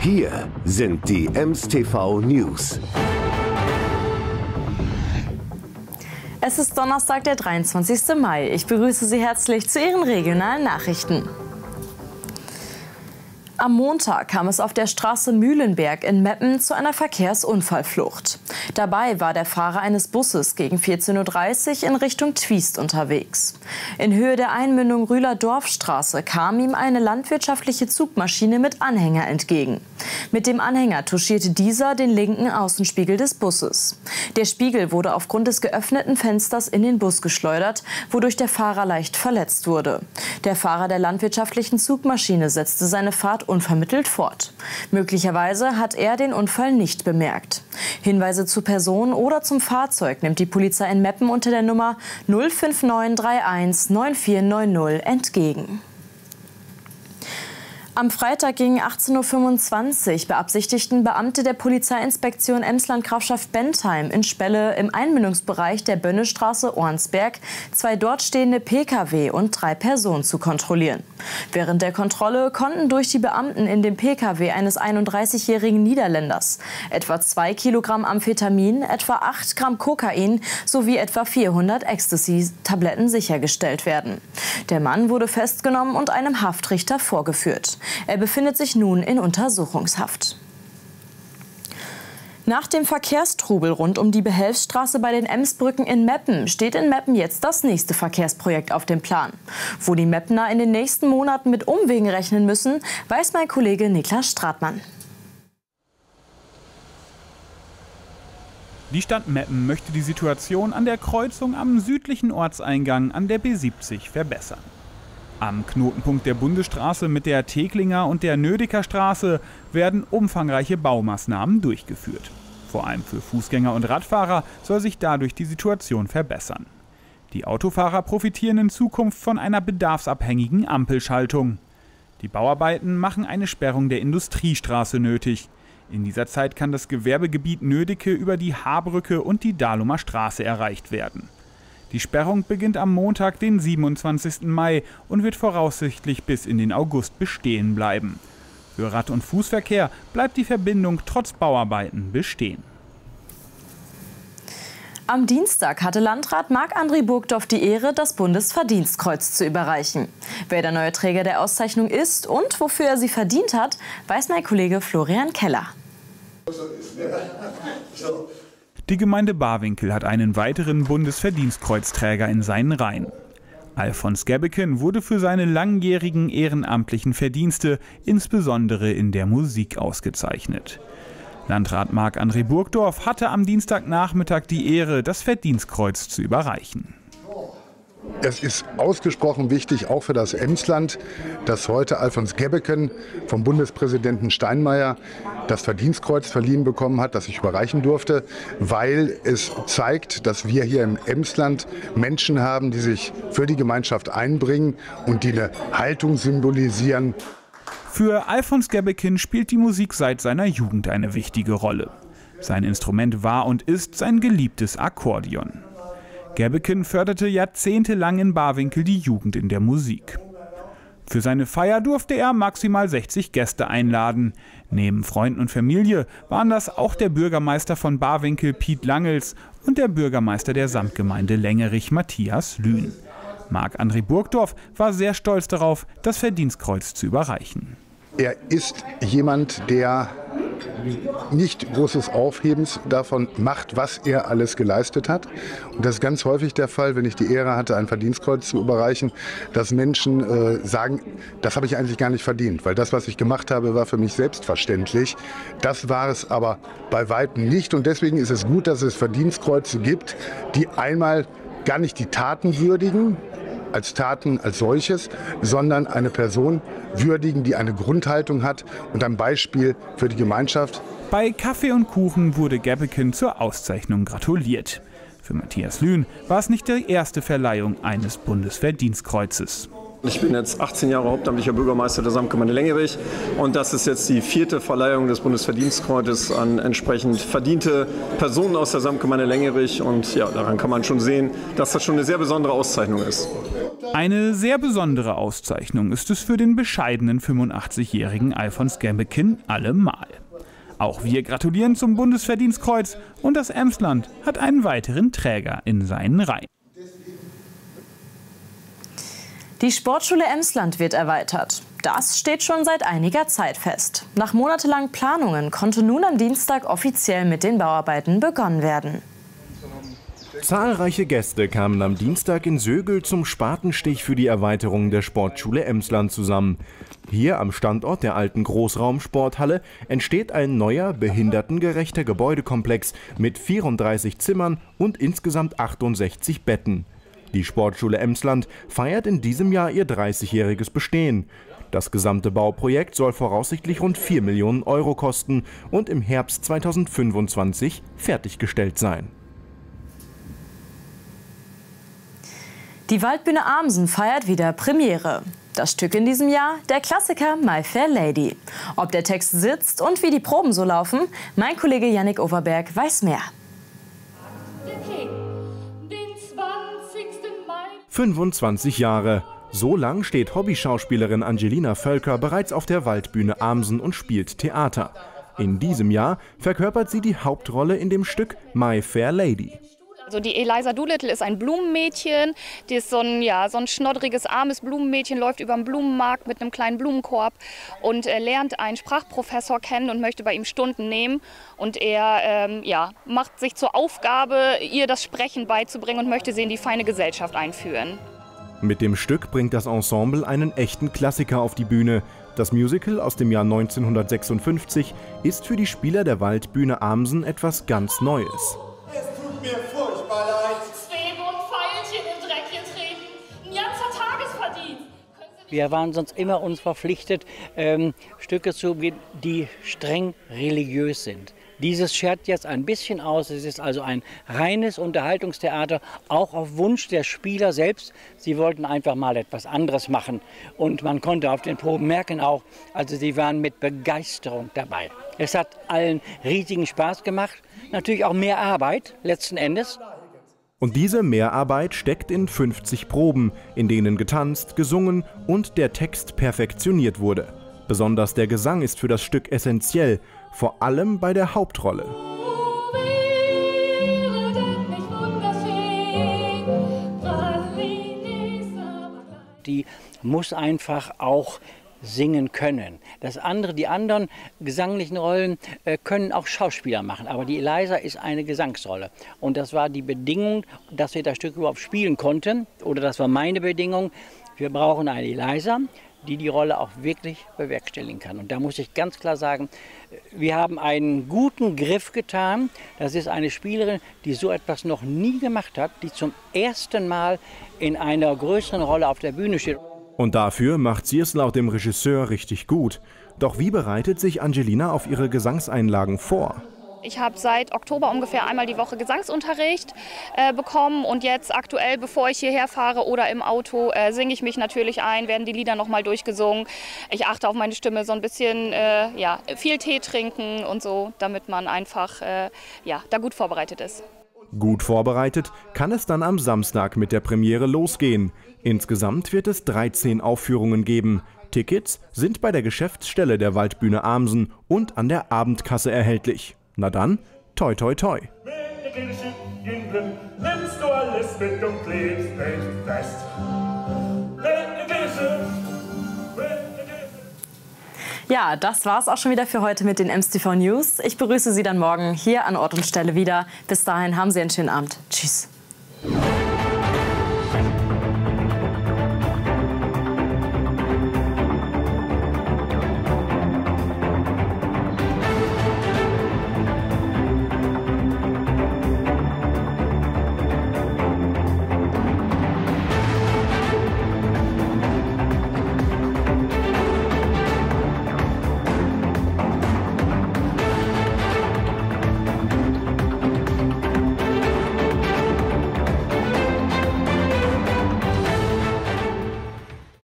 Hier sind die Ems TV News. Es ist Donnerstag, der 23. Mai. Ich begrüße Sie herzlich zu Ihren regionalen Nachrichten. Am Montag kam es auf der Straße Mühlenberg in Meppen zu einer Verkehrsunfallflucht. Dabei war der Fahrer eines Busses gegen 14:30 Uhr in Richtung Twiest unterwegs. In Höhe der Einmündung Rühler-Dorfstraße kam ihm eine landwirtschaftliche Zugmaschine mit Anhänger entgegen. Mit dem Anhänger touchierte dieser den linken Außenspiegel des Busses. Der Spiegel wurde aufgrund des geöffneten Fensters in den Bus geschleudert, wodurch der Fahrer leicht verletzt wurde. Der Fahrer der landwirtschaftlichen Zugmaschine setzte seine Fahrt unvermittelt fort. Möglicherweise hat er den Unfall nicht bemerkt. Hinweise zu Person oder zum Fahrzeug nimmt die Polizei in Meppen unter der Nummer 05931 9490 entgegen. Am Freitag gegen 18:25 Uhr beabsichtigten Beamte der Polizeiinspektion Emsland-Grafschaft Bentheim in Spelle im Einmündungsbereich der Bönnestraße Ornsberg 2 dort stehende Pkw und 3 Personen zu kontrollieren. Während der Kontrolle konnten durch die Beamten in dem Pkw eines 31-jährigen Niederländers etwa 2 Kilogramm Amphetamin, etwa 8 Gramm Kokain sowie etwa 400 Ecstasy-Tabletten sichergestellt werden. Der Mann wurde festgenommen und einem Haftrichter vorgeführt. Er befindet sich nun in Untersuchungshaft. Nach dem Verkehrstrubel rund um die Behelfsstraße bei den Emsbrücken in Meppen steht in Meppen jetzt das nächste Verkehrsprojekt auf dem Plan. Wo die Meppener in den nächsten Monaten mit Umwegen rechnen müssen, weiß mein Kollege Niklas Stratmann. Die Stadt Meppen möchte die Situation an der Kreuzung am südlichen Ortseingang an der B70 verbessern. Am Knotenpunkt der Bundesstraße mit der Teklinger und der Nödeker Straße werden umfangreiche Baumaßnahmen durchgeführt. Vor allem für Fußgänger und Radfahrer soll sich dadurch die Situation verbessern. Die Autofahrer profitieren in Zukunft von einer bedarfsabhängigen Ampelschaltung. Die Bauarbeiten machen eine Sperrung der Industriestraße nötig. In dieser Zeit kann das Gewerbegebiet Nödeke über die Haarbrücke und die Dahlumer Straße erreicht werden. Die Sperrung beginnt am Montag, den 27. Mai und wird voraussichtlich bis in den August bestehen bleiben. Für Rad- und Fußverkehr bleibt die Verbindung trotz Bauarbeiten bestehen. Am Dienstag hatte Landrat Marc-André Burgdorf die Ehre, das Bundesverdienstkreuz zu überreichen. Wer der neue Träger der Auszeichnung ist und wofür er sie verdient hat, weiß mein Kollege Florian Keller. Die Gemeinde Barwinkel hat einen weiteren Bundesverdienstkreuzträger in seinen Reihen. Alfons Gebbeken wurde für seine langjährigen ehrenamtlichen Verdienste, insbesondere in der Musik, ausgezeichnet. Landrat Marc-André Burgdorf hatte am Dienstagnachmittag die Ehre, das Verdienstkreuz zu überreichen. Es ist ausgesprochen wichtig, auch für das Emsland, dass heute Alfons Gebbeken vom Bundespräsidenten Steinmeier das Verdienstkreuz verliehen bekommen hat, das ich überreichen durfte, weil es zeigt, dass wir hier im Emsland Menschen haben, die sich für die Gemeinschaft einbringen und die eine Haltung symbolisieren. Für Alfons Gebbeken spielt die Musik seit seiner Jugend eine wichtige Rolle. Sein Instrument war und ist sein geliebtes Akkordeon. Gebbeken förderte jahrzehntelang in Barwinkel die Jugend in der Musik. Für seine Feier durfte er maximal 60 Gäste einladen. Neben Freunden und Familie waren das auch der Bürgermeister von Barwinkel, Piet Langels, und der Bürgermeister der Samtgemeinde Lengerich, Matthias Lühn. Marc-André Burgdorf war sehr stolz darauf, das Verdienstkreuz zu überreichen. Er ist jemand, der nicht großes Aufhebens davon macht, was er alles geleistet hat. Und das ist ganz häufig der Fall, wenn ich die Ehre hatte, ein Verdienstkreuz zu überreichen, dass Menschen sagen, das habe ich eigentlich gar nicht verdient, weil das, was ich gemacht habe, war für mich selbstverständlich. Das war es aber bei weitem nicht. Und deswegen ist es gut, dass es Verdienstkreuze gibt, die einmal gar nicht die Taten würdigen, als Taten als solches, sondern eine Person würdigen, die eine Grundhaltung hat und ein Beispiel für die Gemeinschaft. Bei Kaffee und Kuchen wurde Gebbeken zur Auszeichnung gratuliert. Für Matthias Lühn war es nicht die erste Verleihung eines Bundesverdienstkreuzes. Ich bin jetzt 18 Jahre hauptamtlicher Bürgermeister der Samtgemeinde Lengerich und das ist jetzt die 4. Verleihung des Bundesverdienstkreuzes an entsprechend verdiente Personen aus der Samtgemeinde Lengerich und ja, daran kann man schon sehen, dass das schon eine sehr besondere Auszeichnung ist. Eine sehr besondere Auszeichnung ist es für den bescheidenen 85-jährigen Alfons Gemmekin allemal. Auch wir gratulieren zum Bundesverdienstkreuz und das Emsland hat einen weiteren Träger in seinen Reihen. Die Sportschule Emsland wird erweitert. Das steht schon seit einiger Zeit fest. Nach monatelangen Planungen konnte nun am Dienstag offiziell mit den Bauarbeiten begonnen werden. Zahlreiche Gäste kamen am Dienstag in Sögel zum Spatenstich für die Erweiterung der Sportschule Emsland zusammen. Hier am Standort der alten Großraumsporthalle entsteht ein neuer, behindertengerechter Gebäudekomplex mit 34 Zimmern und insgesamt 68 Betten. Die Sportschule Emsland feiert in diesem Jahr ihr 30-jähriges Bestehen. Das gesamte Bauprojekt soll voraussichtlich rund 4 Millionen Euro kosten und im Herbst 2025 fertiggestellt sein. Die Waldbühne Amsen feiert wieder Premiere. Das Stück in diesem Jahr, der Klassiker My Fair Lady. Ob der Text sitzt und wie die Proben so laufen, mein Kollege Yannick Overberg weiß mehr. 25 Jahre. So lang steht Hobbyschauspielerin Angelina Völker bereits auf der Waldbühne Amsen und spielt Theater. In diesem Jahr verkörpert sie die Hauptrolle in dem Stück My Fair Lady. Also die Eliza Doolittle ist ein Blumenmädchen, die ist so ein schnoddriges, armes Blumenmädchen, läuft über den Blumenmarkt mit einem kleinen Blumenkorb und lernt einen Sprachprofessor kennen und möchte bei ihm Stunden nehmen. Und er macht sich zur Aufgabe, ihr das Sprechen beizubringen und möchte sie in die feine Gesellschaft einführen. Mit dem Stück bringt das Ensemble einen echten Klassiker auf die Bühne. Das Musical aus dem Jahr 1956 ist für die Spieler der Waldbühne Amsen etwas ganz Neues. Es tut mir furchtbar leid. Zwiebeln und Pfeilchen im Dreck getreten. Ein ganzer Tagesverdienst. Wir waren sonst immer uns verpflichtet, Stücke zu bringen, die streng religiös sind. Dieses schert jetzt ein bisschen aus. Es ist also ein reines Unterhaltungstheater, auch auf Wunsch der Spieler selbst. Sie wollten einfach mal etwas anderes machen. Und man konnte auf den Proben merken auch, also sie waren mit Begeisterung dabei. Es hat allen riesigen Spaß gemacht. Natürlich auch mehr Arbeit, letzten Endes. Und diese Mehrarbeit steckt in 50 Proben, in denen getanzt, gesungen und der Text perfektioniert wurde. Besonders der Gesang ist für das Stück essentiell, vor allem bei der Hauptrolle. Die muss einfach auch singen können. Die anderen gesanglichen Rollen können auch Schauspieler machen, aber die Eliza ist eine Gesangsrolle. Und das war die Bedingung, dass wir das Stück überhaupt spielen konnten, oder das war meine Bedingung. Wir brauchen eine Eliza, die Rolle auch wirklich bewerkstelligen kann. Und da muss ich ganz klar sagen, wir haben einen guten Griff getan. Das ist eine Spielerin, die so etwas noch nie gemacht hat, die zum ersten Mal in einer größeren Rolle auf der Bühne steht. Und dafür macht sie es laut dem Regisseur richtig gut. Doch wie bereitet sich Angelina auf ihre Gesangseinlagen vor? Ich habe seit Oktober ungefähr einmal die Woche Gesangsunterricht bekommen und jetzt aktuell, bevor ich hierher fahre oder im Auto, singe ich mich natürlich ein, werden die Lieder nochmal durchgesungen. Ich achte auf meine Stimme, so ein bisschen viel Tee trinken und so, damit man einfach da gut vorbereitet ist. Gut vorbereitet kann es dann am Samstag mit der Premiere losgehen. Insgesamt wird es 13 Aufführungen geben. Tickets sind bei der Geschäftsstelle der Waldbühne Amsen und an der Abendkasse erhältlich. Na dann, toi toi toi. Nimmst du alles mit und klebst dich fest. Ja, das war's auch schon wieder für heute mit den EMS TV News. Ich begrüße Sie dann morgen hier an Ort und Stelle wieder. Bis dahin haben Sie einen schönen Abend. Tschüss.